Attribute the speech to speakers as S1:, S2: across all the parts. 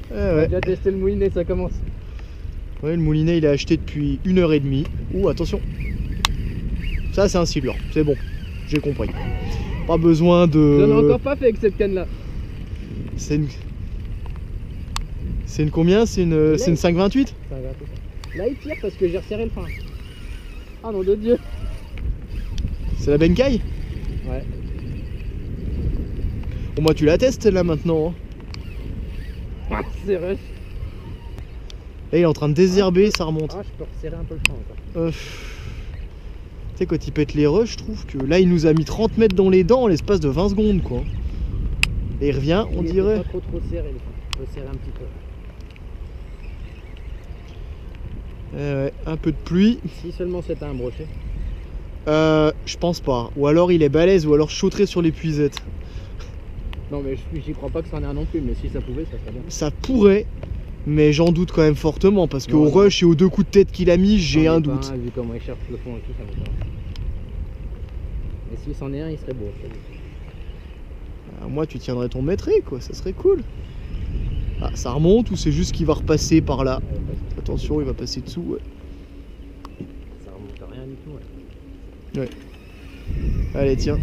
S1: Ouais,
S2: On a
S1: ouais.
S2: déjà testé le moulinet, ça commence.
S1: Ouais, le moulinet il est acheté depuis 1h30. Ouh, attention. Ça c'est un silver, c'est bon. J'ai compris. Pas besoin de...
S2: J'en ai encore pas fait avec cette canne là.
S1: C'est une... C'est une combien? C'est une 528?
S2: Ça va, tout ça. Là il tire parce que j'ai resserré le frein. Ah non de Dieu.
S1: C'est la Benkai?
S2: Ouais.
S1: Bon moi tu la testes là maintenant. Hein.
S2: Ah, c'est rush.
S1: Là il est en train de désherber, ça remonte.
S2: Ah je peux resserrer un peu le frein encore.
S1: Tu sais quand il pète les rushs, je trouve que là il nous a mis 30 mètres dans les dents en l'espace de 20 secondes quoi. Et il revient, on
S2: Il
S1: dirait.
S2: était pas trop serré le frein. Je peux serrer un petit peu.
S1: Ouais, un peu de pluie.
S2: Si seulement c'était un brochet.
S1: Je pense pas. Ou alors il est balèze, ou alors je sauterai sur l'épuisette.
S2: Non mais j'y crois pas que c'en est un non plus, mais si ça pouvait, ça serait bien.
S1: Ça pourrait, mais j'en doute quand même fortement parce qu'au
S2: Non,
S1: rush et aux 2 coups de tête qu'il a mis, j'ai un doute.
S2: Vu comment il cherche le fond et tout, ça m'étonne. Mais s'il s'en est un, il serait beau.
S1: Moi tu tiendrais ton maîtrise quoi, ça serait cool. Ah, ça remonte ou c'est juste qu'il va repasser par là? Attention, il va passer dessous, ouais.
S2: Ça remonte à rien du tout, ouais.
S1: Ouais. Allez, tiens.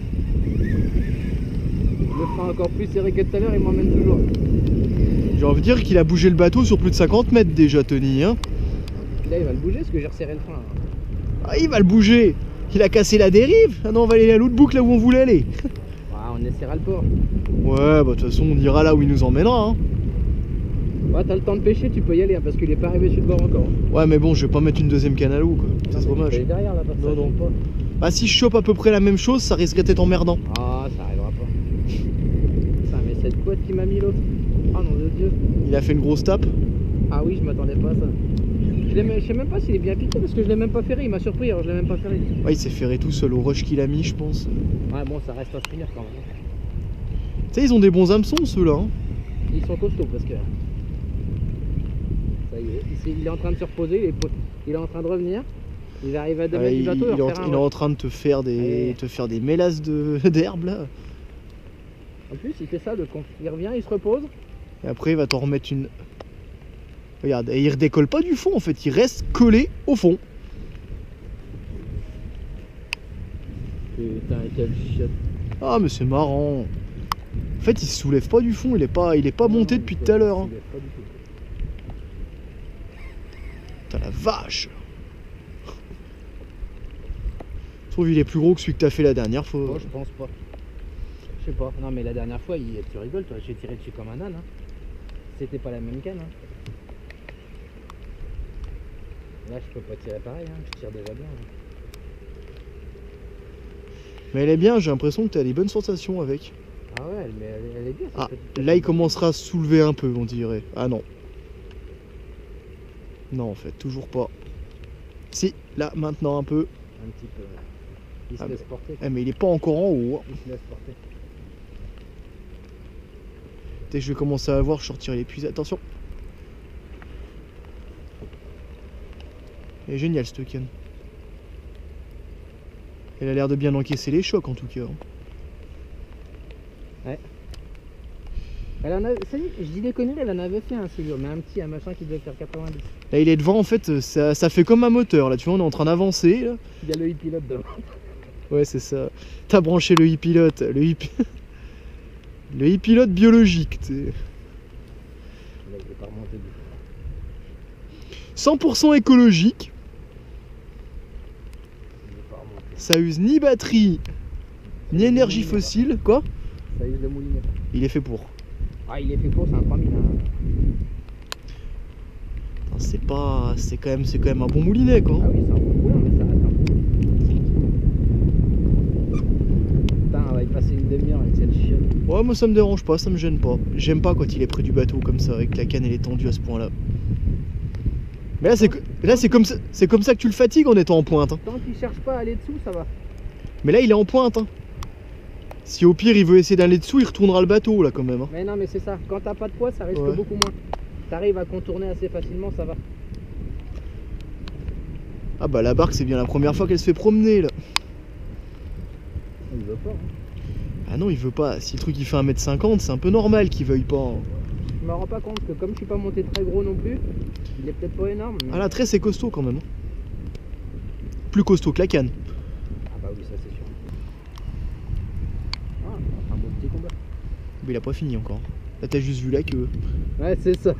S2: Le frein encore plus serré que tout à l'heure, il m'emmène toujours.
S1: J'ai envie de dire qu'il a bougé le bateau sur plus de 50 mètres déjà, Tony. Hein.
S2: Là, il va le bouger parce que j'ai resserré le frein. Là.
S1: Ah, il va le bouger. Il a cassé la dérive. Ah non, on va aller à l'autre boucle là où on voulait aller.
S2: Ah, on essaiera le port.
S1: Ouais, bah de toute façon, on ira là où il nous emmènera. Hein.
S2: Ouais, t'as le temps de pêcher, tu peux y aller hein, parce qu'il est pas arrivé sur le bord encore.
S1: Ouais, mais bon, je vais pas mettre une deuxième canne à l'eau, quoi. C'est dommage.
S2: Derrière là, parce que
S1: Non,
S2: ça
S1: non.
S2: compte pas.
S1: Bah, si je chope à peu près la même chose, ça risquerait d'être emmerdant.
S2: Ah, ça arrivera pas. Putain, mais cette couette qui m'a mis l'autre. Ah non, de Dieu.
S1: Il a fait une grosse tape.
S2: Ah oui, je m'attendais pas à ça. Je sais même pas s'il est bien piqué parce que je l'ai même pas ferré. Il m'a surpris, alors je l'ai même pas ferré.
S1: Ouais, il s'est ferré tout seul au rush qu'il a mis, je pense.
S2: Ouais, bon, ça reste un spinner quand même.
S1: Tu sais, ils ont des bons hameçons, ceux-là. Hein.
S2: Ils sont costauds parce que. Ça y est, il est en train de se reposer, il est en train de revenir. Il va arriver à 2 mètres du bateau.
S1: Il est en train de te faire des, mélasses d'herbe là.
S2: En plus, il fait ça, le con. Il revient, il se repose.
S1: Et après, il va t'en remettre une. Regarde, et il redécolle pas du fond en fait, il reste collé au fond.
S2: Putain, quel chiotte.
S1: Ah, mais c'est marrant. En fait, il se soulève pas du fond, il est pas monté depuis tout à l'heure. Hein. Putain, la vache. Je trouve qu'il est plus gros que celui que t'as fait la dernière fois.
S2: Oh, je pense pas. Je sais pas. Non, mais la dernière fois, tu rigoles, toi, j'ai tiré dessus comme un âne. Hein. C'était pas la même canne. Hein. Là, je peux pas tirer pareil, hein. Je tire déjà bien. Hein.
S1: Mais elle est bien, j'ai l'impression que t'as des bonnes sensations avec.
S2: Ah ouais, mais elle est bien.
S1: Ah, là il commencera à se soulever un peu, on dirait. Ah non. Non, en fait, toujours pas. Si, là, maintenant un peu.
S2: Un petit peu. Il se laisse porter.
S1: Eh, mais il est pas encore en haut. Hein.
S2: Il se laisse porter.
S1: Dès que je vais commencer à voir, je sortirai l'épuisé. Attention. Elle est géniale cette canne. Elle a l'air de bien encaisser les chocs en tout cas.
S2: Ouais. Elle en a, ça y est, je dis des conneries, elle en avait fait un celui-là, mais un machin qui devait faire 90.
S1: Là il est devant en fait, ça fait comme un moteur là, tu vois, on est en train d'avancer là.
S2: Il y a le e-pilote devant.
S1: Ouais c'est ça. T'as branché le e-pilote, le e-pilote biologique, tu sais.
S2: Là, il est pas remonté du tout.
S1: 100% écologique.
S2: Il est pas remonté.
S1: Ça use ni batterie, ni énergie fossile. Quoi?
S2: Ça use le moulinet.
S1: Il est fait pour.
S2: Ah, il est fait pour, c'est un 3000. Hein.
S1: C'est quand même un bon moulinet quoi.
S2: Ah oui, c'est un bon moulin, mais ça reste un bon. Putain, on va y passer une demi-heure avec cette chiotte.
S1: Ouais, moi ça me dérange pas, ça me gêne pas. J'aime pas quand il est près du bateau comme ça, avec la canne elle est tendue à ce point là. Mais là c'est comme ça que tu le fatigues en étant en pointe. Hein.
S2: Tant qu'il cherche pas à aller dessous, ça va.
S1: Mais là il est en pointe. Hein. Si au pire il veut essayer d'aller dessous, il retournera le bateau là quand même. Hein.
S2: Mais non, mais c'est ça. Quand t'as pas de poids, ça risque beaucoup moins. T'arrives à contourner assez facilement, ça va.
S1: Ah bah la barque c'est bien la première fois qu'elle se fait promener là.
S2: Il veut pas. Hein.
S1: Ah non il veut pas. Si le truc il fait 1m50, c'est un peu normal qu'il veuille pas. Hein.
S2: je me rends pas compte que comme je suis pas monté très gros non plus, il est peut-être pas énorme. Mais...
S1: Ah la tresse c'est costaud quand même. Plus costaud que la canne.
S2: Ah bah oui, ça c'est sûr. Ah, un bon petit combat.
S1: Mais il a pas fini encore. Là t'as juste vu la queue.
S2: Ouais, c'est ça.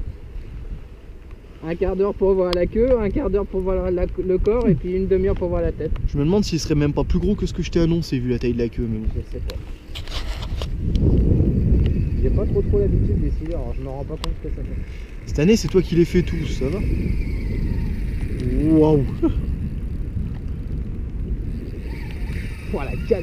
S2: Un quart d'heure pour voir la queue, un quart d'heure pour voir le corps et puis une demi-heure pour voir la tête.
S1: Je me demande s'il serait même pas plus gros que ce que je t'ai annoncé vu la taille de la queue, mais bon.
S2: Je sais pas. J'ai pas trop l'habitude des silures, alors je me rends pas compte que ça fait.
S1: Cette année c'est toi qui les fais tous, ça va? Waouh.
S2: Oh la canne.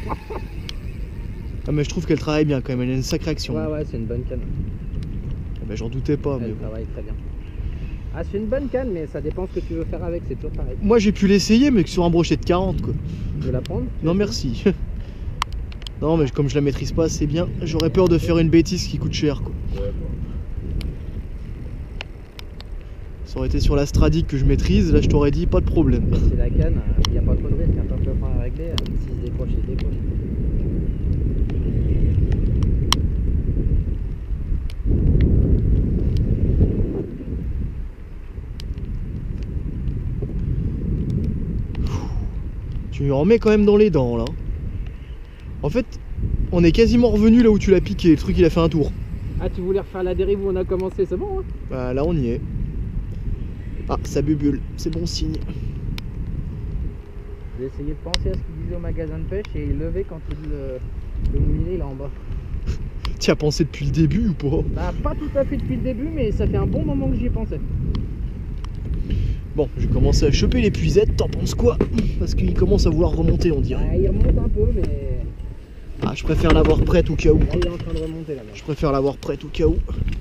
S1: Ah mais je trouve qu'elle travaille bien quand même, elle a une sacrée action.
S2: Ouais, c'est une bonne canne.
S1: Ah bah, j'en doutais pas, mais
S2: Elle
S1: bon.
S2: travaille très bien. Ah, c'est une bonne canne, mais ça dépend ce que tu veux faire avec, c'est toujours pareil.
S1: Moi j'ai pu l'essayer, mais que sur un brochet de 40 quoi.
S2: Tu veux la prendre?
S1: Non merci. Non mais comme je la maîtrise pas assez bien, j'aurais peur de faire une bêtise qui coûte cher quoi.
S2: Ouais, bon.
S1: Ça aurait été sur la Stradic que je maîtrise, là je t'aurais dit pas de problème.
S2: C'est la canne, il n'y a pas trop de risque, un peu de frein à régler, s'il se décroche, il se décroche.
S1: Tu lui en mets quand même dans les dents là. En fait, on est quasiment revenu là où tu l'as piqué, le truc il a fait un tour.
S2: Ah, tu voulais refaire la dérive où on a commencé, c'est bon hein?
S1: Bah là on y est. Ah, ça bubule, c'est bon signe.
S2: J'ai essayé de penser à ce qu'il disait au magasin de pêche et il levait quand le moulinet il est en bas.
S1: Tu as pensé depuis le début ou pas?
S2: Bah, pas tout à fait depuis le début, mais ça fait un bon moment que j'y ai pensé.
S1: Bon, j'ai commencé à choper l'épuisette, t'en penses quoi? Parce qu'il commence à vouloir remonter on dirait.
S2: Ah, il remonte un peu, mais
S1: Ah, je préfère l'avoir prête au cas où.
S2: là, il est en train de remonter là.
S1: Je préfère l'avoir prête au cas où.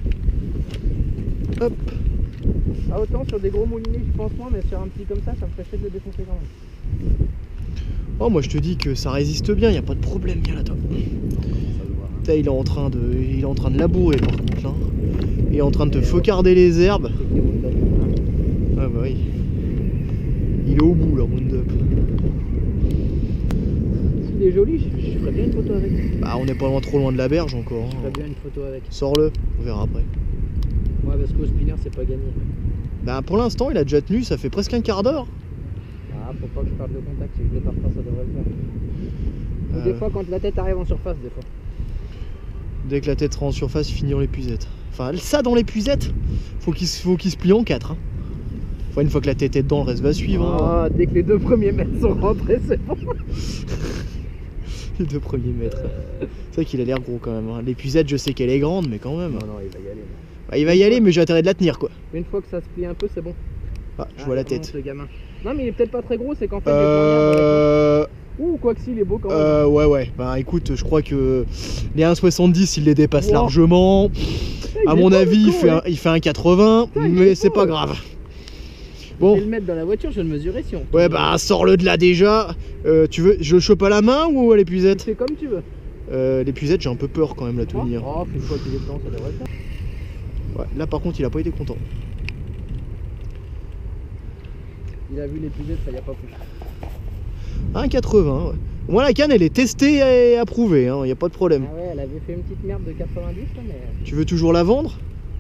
S1: Hop.
S2: Ah, autant sur des gros moulinets, je pense moins, mais sur un petit comme ça me ferait chier de le défoncer quand même.
S1: Oh, moi je te dis que ça résiste bien, y a pas de problème, viens là toi. Putain, il est en train de labourer par contre là. Il est en train de te focarder les herbes.
S2: C'est qui Roundup, hein.
S1: Ah bah oui. Il est au bout là, Roundup.
S2: S'il est joli, je ferais bien une photo avec.
S1: Bah on n'est pas trop loin de la berge encore.
S2: Je
S1: hein.
S2: ferais bien une photo avec.
S1: Sors-le, on verra après.
S2: Ouais, parce qu'au spinner, c'est pas gagné.
S1: Bah pour l'instant il a déjà tenu, ça fait presque un quart d'heure.
S2: Ah, faut pas que je perde le contact, si je le perds pas, ça devrait le faire. Ou des fois, quand la tête arrive en surface, des fois.
S1: Dès que la tête sera en surface, finit dans l'épuisette. Enfin ça dans l'épuisette, faut qu'il se plie en 4. Hein. Enfin, une fois que la tête est dedans, le reste va suivre. Hein.
S2: Ah, dès que les 2 premiers mètres sont rentrés, c'est bon.
S1: Les 2 premiers mètres. C'est vrai qu'il a l'air gros quand même. Hein. L'épuisette, je sais qu'elle est grande, mais quand même.
S2: Non, il va y aller.
S1: Bah, il va y aller, mais j'ai intérêt de la tenir quoi.
S2: Une fois que ça se plie un peu, c'est bon.
S1: Ah, je vois la tête.
S2: Le gamin. Non, mais il est peut-être pas très gros, c'est qu'en fait, j'ai pas Ouh, quoi que si, il est beau quand même.
S1: Ouais. Bah écoute, je crois que les 1,70 il les dépasse
S2: Wow.
S1: largement.
S2: Il
S1: À
S2: est
S1: mon
S2: beau,
S1: avis,
S2: le con,
S1: il fait un 80,
S2: Putain, il
S1: mais
S2: est
S1: c'est
S2: beau.
S1: pas grave.
S2: Je
S1: Bon,
S2: vais le mettre dans la voiture, je vais le mesurer si on peut.
S1: ouais, bah sors-le de là déjà. Tu veux, je le chope à la main ou à
S2: Tu
S1: l'épuisette?
S2: fais comme tu veux.
S1: L'épuisette, j'ai un peu peur quand même la tenir.
S2: Oh, une fois qu'il est dedans, ça devrait le faire.
S1: Ouais, là par contre, il a pas été content.
S2: Il a vu l'épuisette, ça y a pas plus.
S1: 1,80, ouais. Moi, la canne, elle est testée et approuvée, hein, y a pas de problème.
S2: Ah ouais, elle avait fait une petite merde de 90 là, mais.
S1: Tu veux toujours la vendre?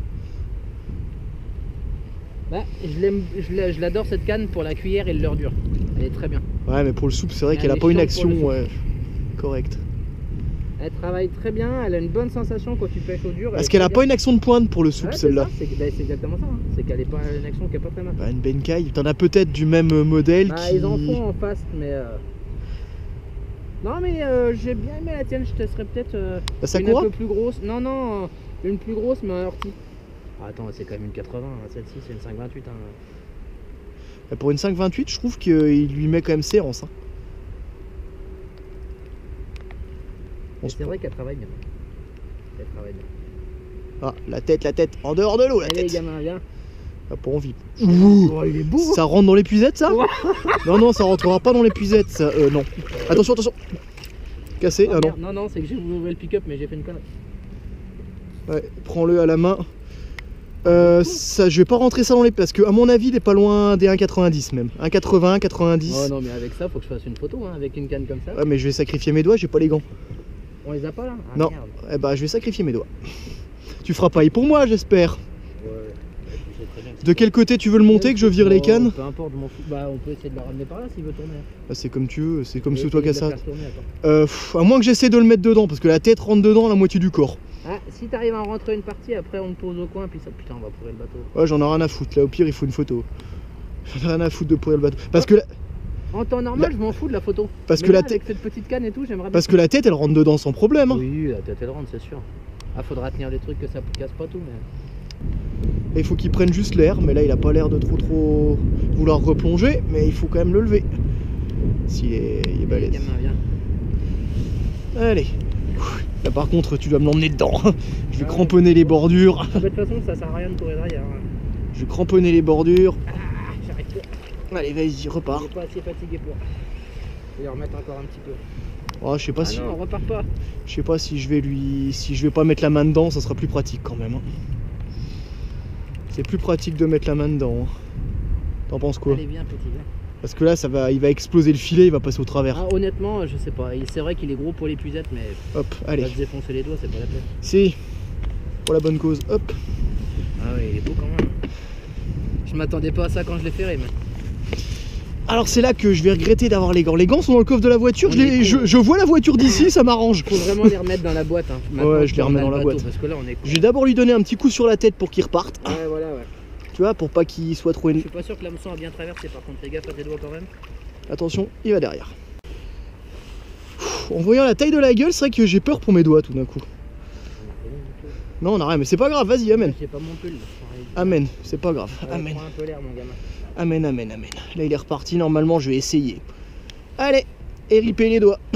S2: Bah, je l'adore cette canne pour la cuillère et le leurre dur. Elle est très bien.
S1: Ouais, mais pour le soupe, c'est vrai
S2: Elle
S1: qu'elle a
S2: est
S1: pas une
S2: chiante pour
S1: action
S2: le soupe.
S1: correcte.
S2: Elle travaille très bien, elle a une bonne sensation quand tu pêches au dur.
S1: Parce qu'elle a pas une action de pointe pour le soupe,
S2: Ouais,
S1: celle-là.
S2: c'est exactement ça. Hein. C'est qu'elle est pas une action qui est pas très mal.
S1: Bah, une Benkai, t'en as peut-être du même modèle
S2: Bah,
S1: qui...
S2: ils en font en face, mais. Non, mais j'ai bien aimé la tienne. Je testerais peut-être
S1: La
S2: une un
S1: Sakura
S2: peu plus grosse. Non, une plus grosse, mais un ortie. Ah, attends, c'est quand même une 80. Hein. Celle-ci, c'est une 5,28. Hein.
S1: Bah, pour une 5,28, je trouve qu'il lui met quand même séance. Hein. On
S2: Et
S1: se
S2: c'est vrai qu'elle travaille bien. Elle travaille bien.
S1: Ah, la tête, en dehors de l'eau, la
S2: Allez,
S1: tête.
S2: gamin, viens.
S1: Ah, pas envie. Ouh.
S2: Oh, il est beau.
S1: Ça rentre dans l'épuisette, ça?
S2: Ouais.
S1: Non, ça rentrera pas dans l'épuisette, ça. Non. Attention. Cassé, ah non.
S2: Merde, non, c'est que j'ai voulu ouvrir le pick-up, mais j'ai fait une connerie.
S1: Ouais, prends-le à la main. Ça, je vais pas rentrer ça dans les... Parce que à mon avis, il est pas loin des 1,90 même. 1,80, 90.
S2: Oh non, mais avec ça, faut que je fasse une photo, hein, avec une canne comme ça.
S1: Ouais, mais je vais sacrifier mes doigts, j'ai pas les gants.
S2: On les a pas là? Ah,
S1: Non.
S2: merde.
S1: Eh bah, je vais sacrifier mes doigts. Tu feras pareil pour moi, j'espère.
S2: Ouais, je sais très bien que
S1: De quel côté tu veux le monter, que je vire les cannes?
S2: Peu importe, je m'en fous. Bah, on peut essayer de le ramener par là s'il veut tourner.
S1: Bah, c'est comme tu veux, c'est comme
S2: Et
S1: sous toi
S2: essayer
S1: qu'à
S2: de
S1: ça.
S2: le faire tourner, attends.
S1: À moins que j'essaie de le mettre dedans, parce que la tête rentre dedans la moitié du corps.
S2: Ah, si t'arrives à en rentrer une partie, après on te pose au coin, puis ça, putain, on va pourrir le bateau.
S1: Ouais, j'en ai rien à foutre. Là, au pire, il faut une photo. J'en ai rien à foutre de pourrir le bateau. Parce que la,
S2: En temps normal, je m'en fous de la photo.
S1: parce
S2: Mais
S1: que
S2: là,
S1: la tête,
S2: avec cette petite canne et tout, j'aimerais bien.
S1: parce que la tête, elle rentre dedans sans problème. Hein.
S2: Oui, la tête elle rentre, c'est sûr. Ah, faudra tenir les trucs que ça casse pas tout, mais.
S1: Et il faut qu'il prenne juste l'air, mais là, il a pas l'air de trop vouloir replonger, mais il faut quand même le lever. S'il est, il est balèze.
S2: Gamin, viens.
S1: Allez. Là, par contre, tu dois me l'emmener dedans. Je vais
S2: Ah,
S1: cramponner les bordures.
S2: De toute façon, ça sert à rien de courir derrière. Hein.
S1: Je vais cramponner les bordures.
S2: Ah, j'arrête pas.
S1: Allez, vas-y,
S2: Je
S1: repars.
S2: suis pas assez fatigué pour. Je vais remettre encore un petit peu.
S1: Oh, je sais pas si.
S2: Non, on repart pas.
S1: Je sais pas si je vais pas mettre la main dedans, ça sera plus pratique quand même. Hein. C'est plus pratique de mettre la main dedans. Hein. T'en penses quoi?
S2: Allez, viens, petit, viens.
S1: Parce que là, il va exploser le filet, il va passer au travers.
S2: Ah, honnêtement, je sais pas. C'est vrai qu'il est gros pour l'épuisette, mais
S1: Hop,
S2: il
S1: allez.
S2: va se défoncer les doigts, c'est pas la peine.
S1: Si, pour la bonne cause. Hop.
S2: Ah oui, il est beau quand même. Je m'attendais pas à ça quand je l'ai ferré, mais.
S1: Alors c'est là que je vais regretter d'avoir les gants. Les gants sont dans le coffre de la voiture.
S2: On est con.
S1: Je vois la voiture d'ici, ça m'arrange.
S2: Faut vraiment les remettre dans la boîte. Hein. Maintenant,
S1: Ouais, je les remets dans la
S2: bateau,
S1: boîte.
S2: Parce que là, on est con.
S1: Je vais d'abord lui donner un petit coup sur la tête pour qu'il reparte.
S2: Ouais, voilà, ouais.
S1: Tu vois, pour pas qu'il soit trop...
S2: Je suis pas sûr que l'hameçon a bien traversé, par contre, fais gaffe à tes doigts quand même.
S1: Attention, il va derrière. En voyant la taille de la gueule, c'est vrai que j'ai peur pour mes doigts tout d'un coup. Non, on a rien, mais c'est pas grave, vas-y, amène.
S2: J'ai pas mon pull.
S1: Amène, c'est pas grave. Amène.
S2: Prends un peu l'air, mon gamin.
S1: Amène, amène, amène. Là, il est reparti, normalement, je vais essayer. Allez,ériper les doigts.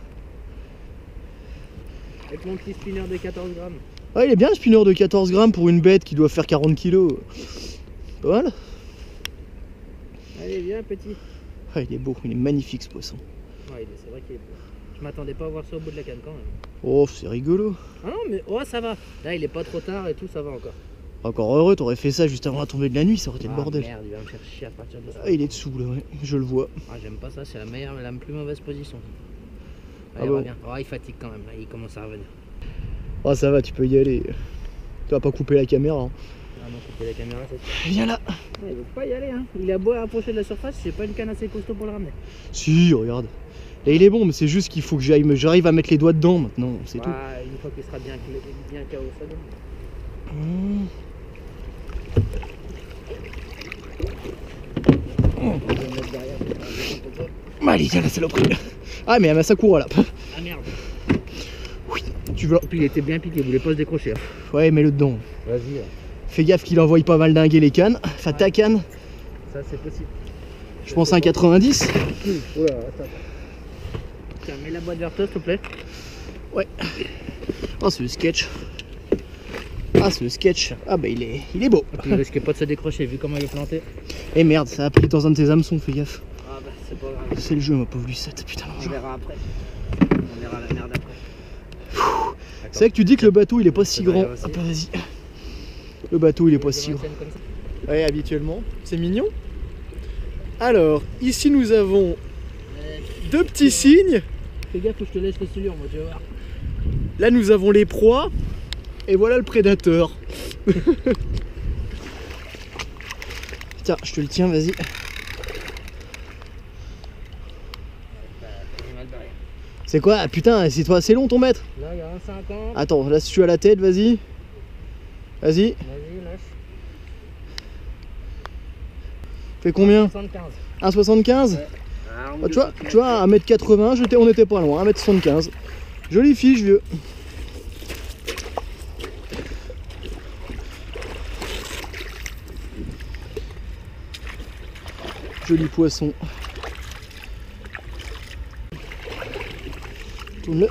S2: Avec mon petit spinner de 14 grammes.
S1: Ah, il est bien, le spinner de 14 grammes pour une bête qui doit faire 40 kilos. Voilà.
S2: Allez, viens, petit.
S1: Ah, il est beau, il est magnifique ce poisson.
S2: Ouais, c'est vrai qu'il est beau. Je m'attendais pas à voir ça au bout de la canne quand même.
S1: Oh, c'est rigolo.
S2: Ah non, mais oh, ça va. Là, il est pas trop tard et tout, ça va encore.
S1: Encore heureux, t'aurais fait ça juste avant la tombée de la nuit, ça aurait été le bordel.
S2: Merde, il va me faire chier à partir de ça.
S1: Ah, il est dessous là, ouais, je le vois.
S2: Ah, j'aime pas ça, c'est la plus mauvaise position.
S1: Ah
S2: Allez,
S1: bon.
S2: reviens. Oh, il fatigue quand même, là, il commence à revenir.
S1: Ah, ça va, tu peux y aller. Tu vas pas couper la caméra. Hein.
S2: Ah non, couper la caméra, c'est...
S1: Viens là.
S2: Il veut pas y aller, hein. Il a beau approcher de la surface, c'est pas une canne assez costaud pour le ramener.
S1: Si, regarde. Là, il est bon, mais c'est juste qu'il faut que j'arrive à mettre les doigts dedans maintenant, c'est tout.
S2: Une fois qu'il sera bien KO, ça donne. Je vais me mettre derrière, je vais faire un peu de ça.
S1: Allez, tiens la saloperie. Ah, mais elle m'a Sakura là.
S2: Ah merde.
S1: Oui, tu veux.
S2: Et puis il était bien piqué, il voulait pas se décrocher. Hein.
S1: Ouais, mets-le dedans.
S2: Vas-y.
S1: Fais gaffe qu'il envoie pas mal dinguer les cannes. Enfin, ta canne.
S2: Ça c'est possible.
S1: Je pense un 90.
S2: Oula, attends. Tiens, mets la boîte vers toi s'il te plaît.
S1: Ouais. Oh, c'est le sketch. Ah, c'est le sketch. Ah, bah il est beau.
S2: Il risquait pas de se décrocher vu comment il est planté.
S1: Eh merde, ça a pris dans un de tes hameçons, fais gaffe.
S2: Ah bah c'est pas grave.
S1: C'est le jeu, ma pauvre Lucette. Putain,
S2: On
S1: l'enjeu.
S2: verra après. On verra la merde après.
S1: C'est vrai que tu dis que le bateau il est pas si
S2: C'est
S1: grand.
S2: derrière aussi.
S1: Hop, vas-y. Le bateau il est pas si grand.
S2: Comme ça.
S1: Ouais, habituellement. C'est mignon. Alors, ici nous avons deux petits cygnes.
S2: Fais gaffe, faut que je te laisse le celui-là, moi tu vas voir.
S1: Là nous avons les proies. Et voilà le prédateur. Tiens, je te le tiens, vas-y. C'est quoi? Ah, putain, c'est toi assez long ton mètre.
S2: Là, il y a un 50.
S1: Attends, là si tu as la tête, vas-y. Vas-y.
S2: Vas-y, lâche.
S1: Fais combien?
S2: 75.
S1: 1,75?
S2: Ouais. Ah,
S1: Ah, tu vois, 1m80, on était pas loin, 1m75. Jolie fiche, vieux. Joli poisson. Tourne-le.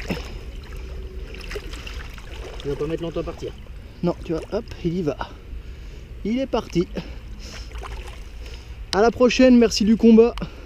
S2: Tu vas pas mettre longtemps à partir.
S1: Non, tu vois, hop, il y va. Il est parti. À la prochaine, merci du combat.